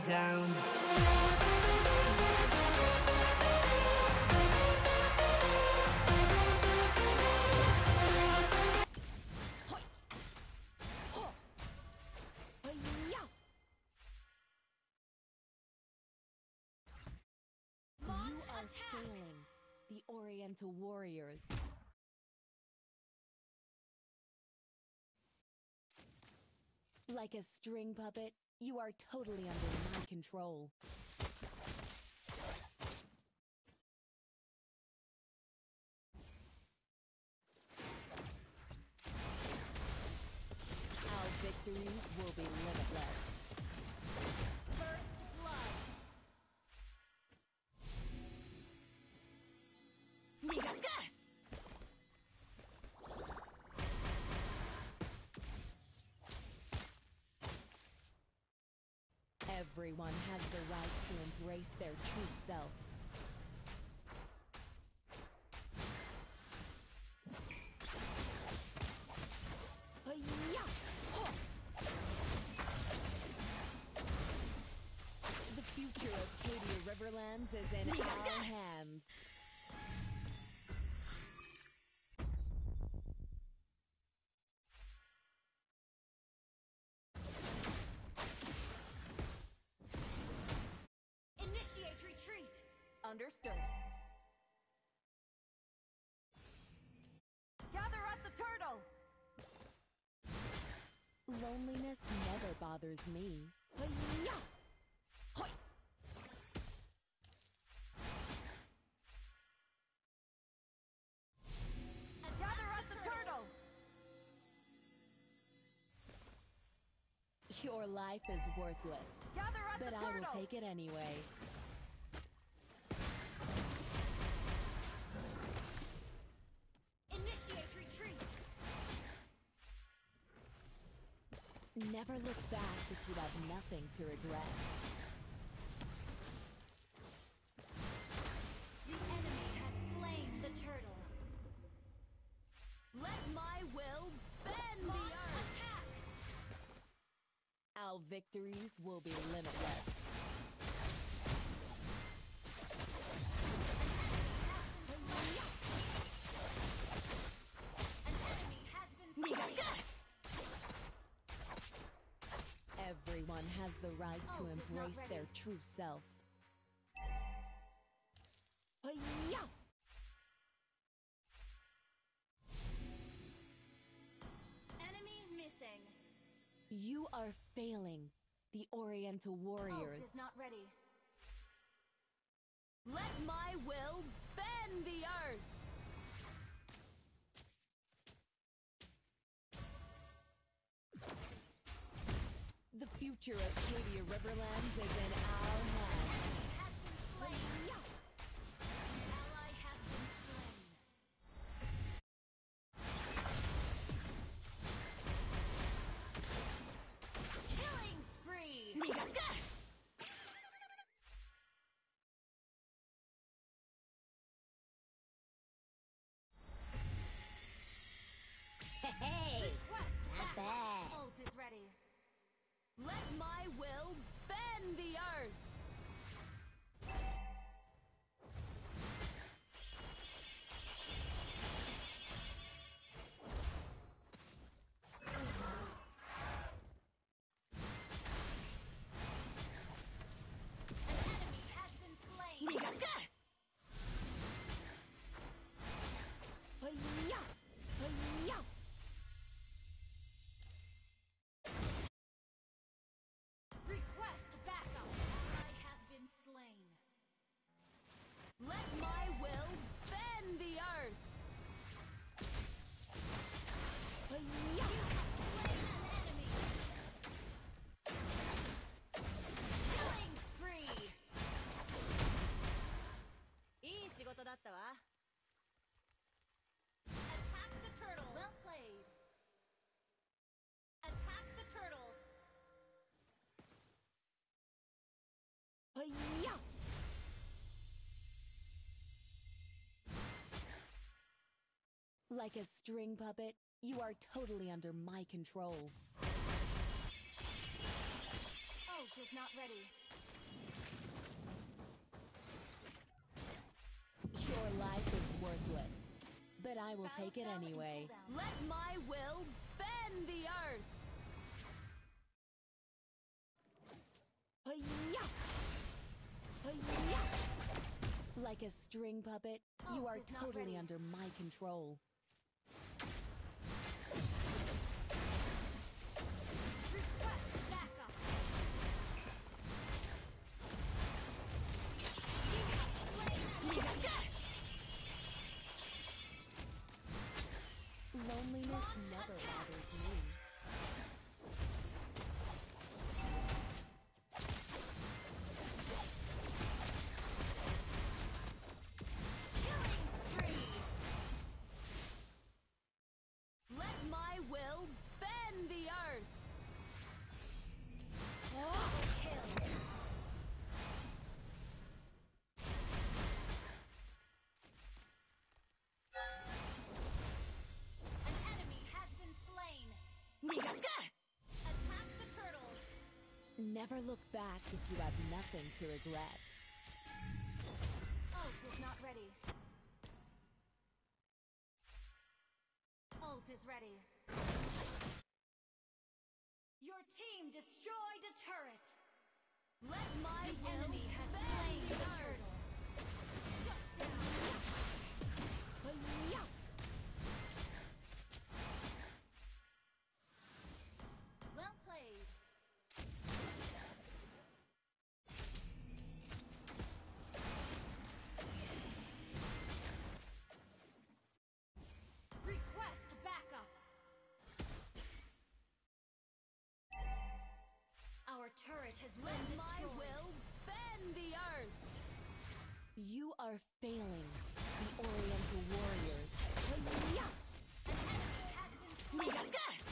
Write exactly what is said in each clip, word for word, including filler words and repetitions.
down. You are failing, the Oriental Warriors. Like a string puppet, you are totally under my control. Our victories will be limitless. First blood. Nigaka! Everyone has the right to embrace their true self. Hi-ya! Huh! The future of Cadia Riverlands is in our hands. Initiate retreat! Understood. Gather at the turtle! Loneliness never bothers me. Hi-ya! Hoi! Gather at the turtle! Your life is worthless. Gather at But the I turtle! will take it anyway. Initiate retreat! Never look back if you have nothing to regret. The enemy has slain the turtle. Let my will bend Launch the earth! attack! Our victories will be limitless. An enemy has been slain. Everyone has the right to Ult is not embrace ready. their true self. Hi-ya! Enemy missing. You are failing, the Oriental Warriors. Ult is not ready. Let my will bend the earth! The future of Cadia Riverlands is in our hands. Has been slain. Ally has been slain. Killing spree. Nigaka! Hey! Request Not backup. bad. Ult is ready. Let my will bend the earth! An enemy has been slain. Nigaka! Hi-ya! Hi-ya! Request backup. Ally has been slain. Let my will bend the earth! Hi-ya! Slain an enemy. Killing spree. いい仕事だったわ。Attack the turtle. Well played. Attack the turtle. Hi-ya! Like a string puppet, you are totally under my control. Ult is not ready. but I will take it Battle cell anyway. and cooldown. Let my will bend the earth. Hi-ya! Hi-ya! Like a string puppet, you Ult are is not totally ready. under my control. Request backup. You have slain an Loneliness Launch never attack! bothers me. killing spree. Let my will bend the earth. Double kill. An enemy has been slain. Attack the turtle. Never look back if you have nothing to regret. Ult is not ready. Ult is ready. Your team destroyed a turret. Let my The will enemy has bend slain the the earth. turtle. Shut down. Hi-ya! Well played. Request backup. Our turret has Let been my destroyed. will bend the earth. You are failing, the Oriental Warriors. Hi-ya! An enemy has been slain.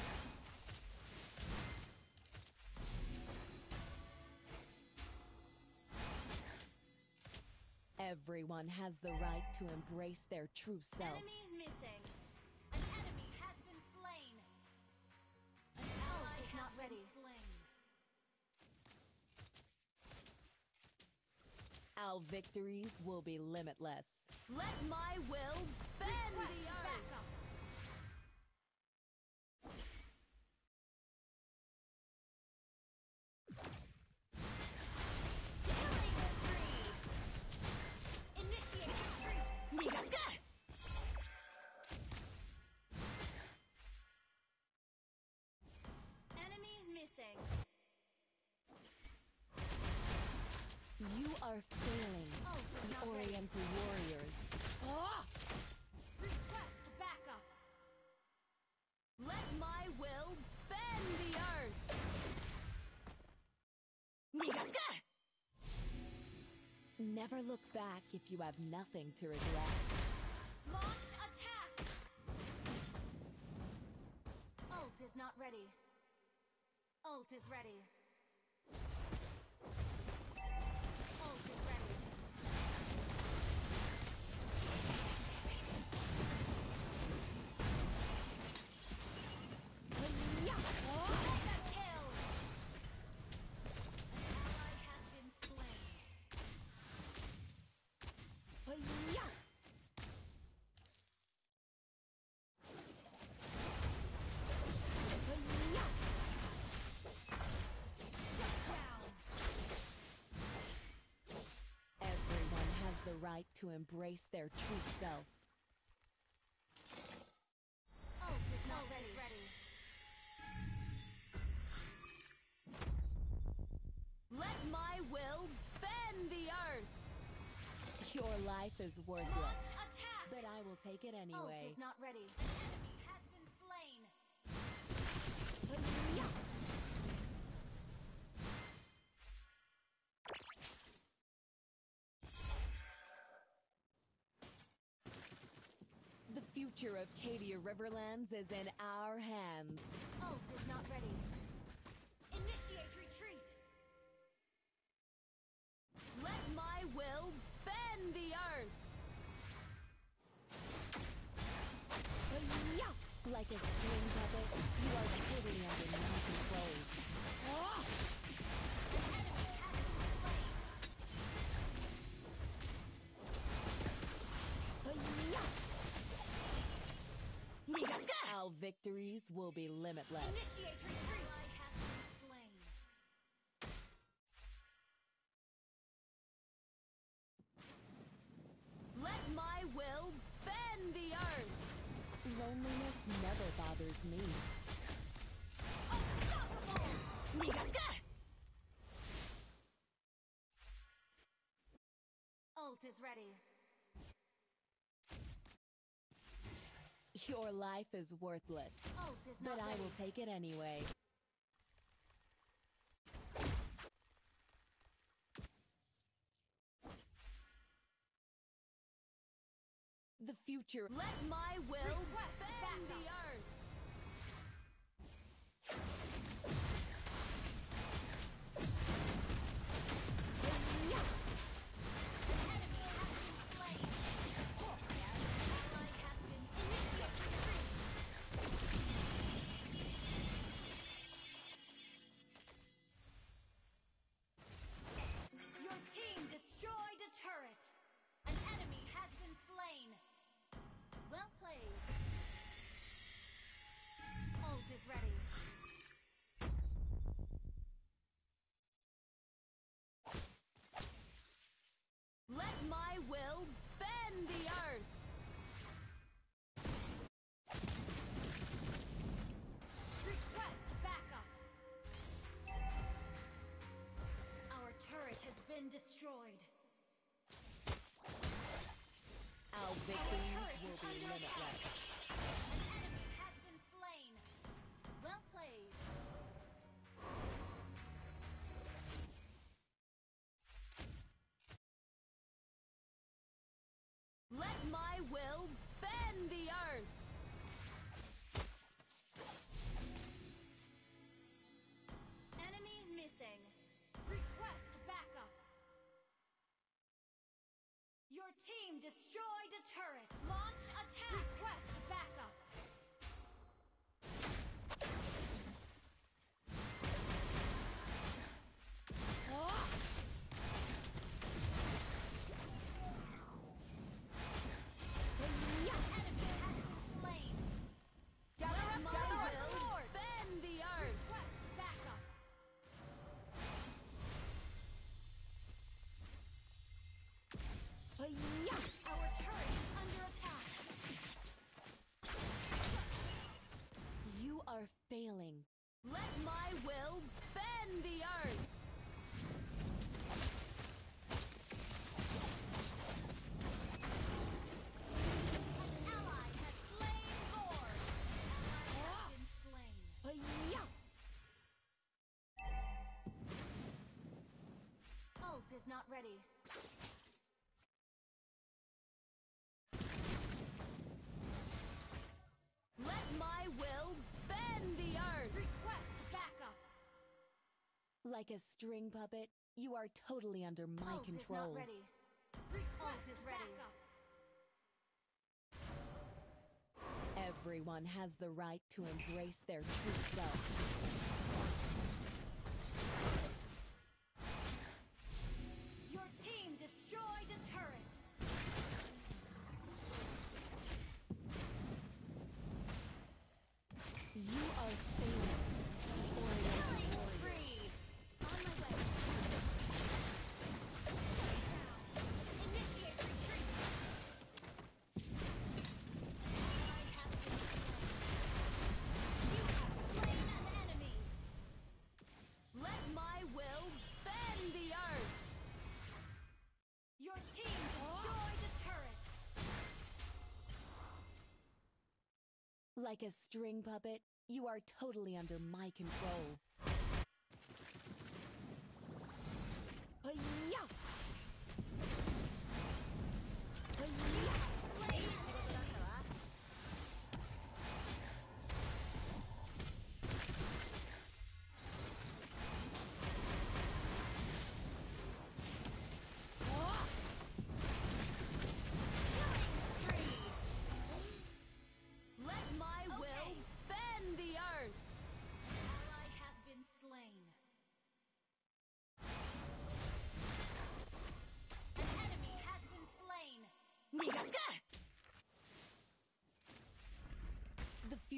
Everyone has the right to embrace their true self. Enemy missing. An enemy has been slain. An ally is not ready. Slain. Our victories will be limitless. Let my will bend Request the earth. backup. Killing spree. Initiate retreat. Enemy missing. You are failing, Ult is the not ready. Oriental Warriors. Ah! Request backup. Let my will bend the earth. Never look back if you have nothing to regret. Launch attack. Ult is not ready. Ult is ready. Ult is ready. Hi-ya! Mega kill. An ally has been slain. Hi-ya! Hi-ya! Shut down. Everyone has the right to embrace their true self. Ult is not ready. ready. Let my will bend the earth. Your life is worthless, Launch attack. but I will take it Ult anyway. is not ready. An enemy has been slain. Hi-ya! The future of Cadia Riverlands is in our hands. Ult is not ready. Initiate retreat. Let my will bend the earth. Hi-ya! Like a string puppet, you are totally under my control. Ah! An enemy has been slain. Hi-ya! victories will be limitless. Initiate retreat. Ally has been slain. Let my will bend the earth. Loneliness never bothers me. Unstoppable! Migaka! Ult is ready. Your life is worthless, Ult is not but I ready. will take it anyway. The future. Let my will Request bend backup. the earth. Enemy has been slain. Ally has been initiate retreat. Your team destroyed a turret. An enemy has been slain. Well played. Ult is ready. Let my will bend the earth. Request backup. Our turret has been destroyed. Our Our victories turret will is be under attack. limitless. An enemy has been slain. Well played. Let my will bend the earth. Enemy missing. Request backup. Your team destroyed a turret. Launch attack. Request backup. Enemy has been slain. Let my gather up will sword. bend the earth. Request backup. Our turret is under attack. You are failing. Let my will bend the earth. An ally has slain Lord. Ally has been slain. Ult is not ready. Let my will bend the earth. Request backup. Like a string puppet, you are totally under my Ult is control. not ready. Request is ready. Backup. Everyone has the right to embrace their true self. Your team destroyed a turret. You are failing. Killing spree. On my way. Initiate retreat. Ally has been slain. You have slain an enemy. Let my will bend the earth. Your team destroyed a turret. Like a string puppet, you are totally under my control. Hi-ya! Hi-ya! Slain. Killing spree. Let my will Okay. bend the earth. Ally has been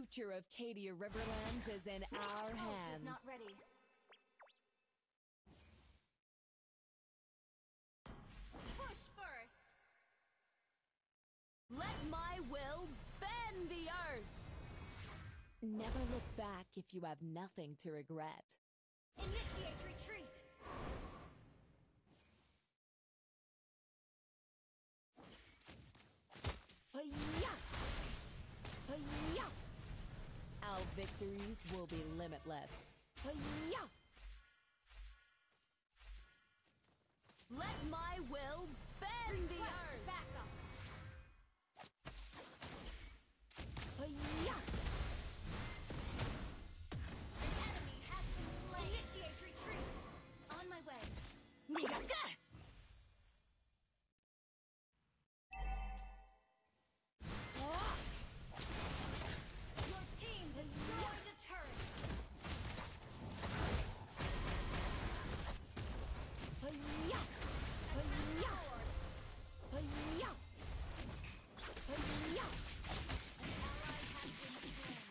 future of Cadia Riverlands is in our Ult is hands. not ready. Push first. Let my will bend the earth. Never look back if you have nothing to regret. Initiate retreat. Hi-ya! Hi-ya! Our victories will be limitless. Hi-ya! Let my will bend the Request earth. backup. Hi-ya! An enemy has been slain. Initiate retreat. On my way. Nigaka! Your team destroyed a turret. Hi-ya! Hi-ya! Hi-ya! Hi-ya! An ally has been slain.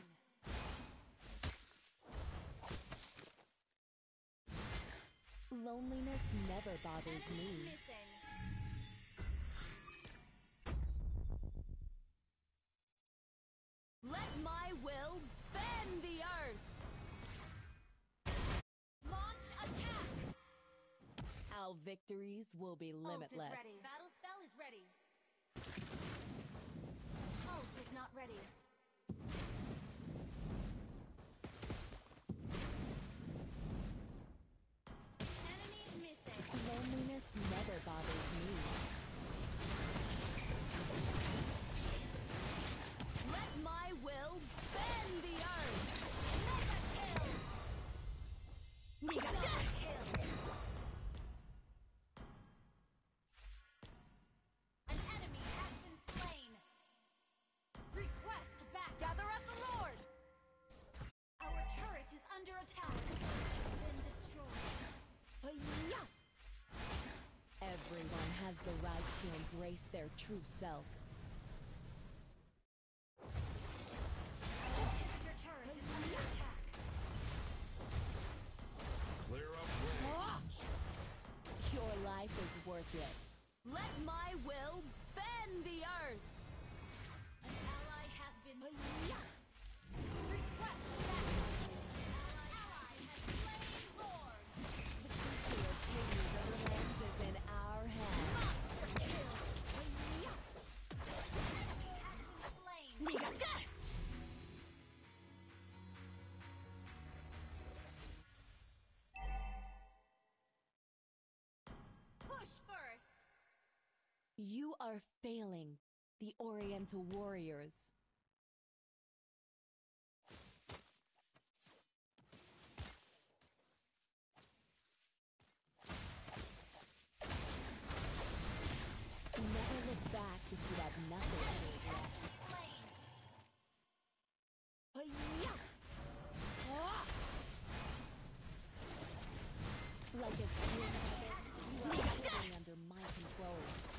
Loneliness never bothers Enemy me. missing. Let my will bend the earth. Launch attack. Our victories will be Ult limitless. is ready. Battle spell is ready. Ult is not ready. Enemy missing. Loneliness never bothers me. Let my will bend the earth. Mega kill. Nigaka! Double kill. An enemy has been slain. Request back. Gather up the Lord. Our turret is under attack. It's been destroyed. Hi-ya! Everyone has the right to embrace their true self. Our inhibitor turret is under attack. Clear up range. Your life is worthless. Let my will bend the earth. An ally has been slain. Hi-ya! Request back. Ally has slain Lord. The future of Cadia Riverlands is in our hands. Monster kill. Hi-ya! Enemy has been slain. Nigaka! Push first. You are failing, the Oriental Warriors. Never look back if you have nothing to regret. Slain. Hi-ya! Ah! Like a steel puppet, you are totally under my control.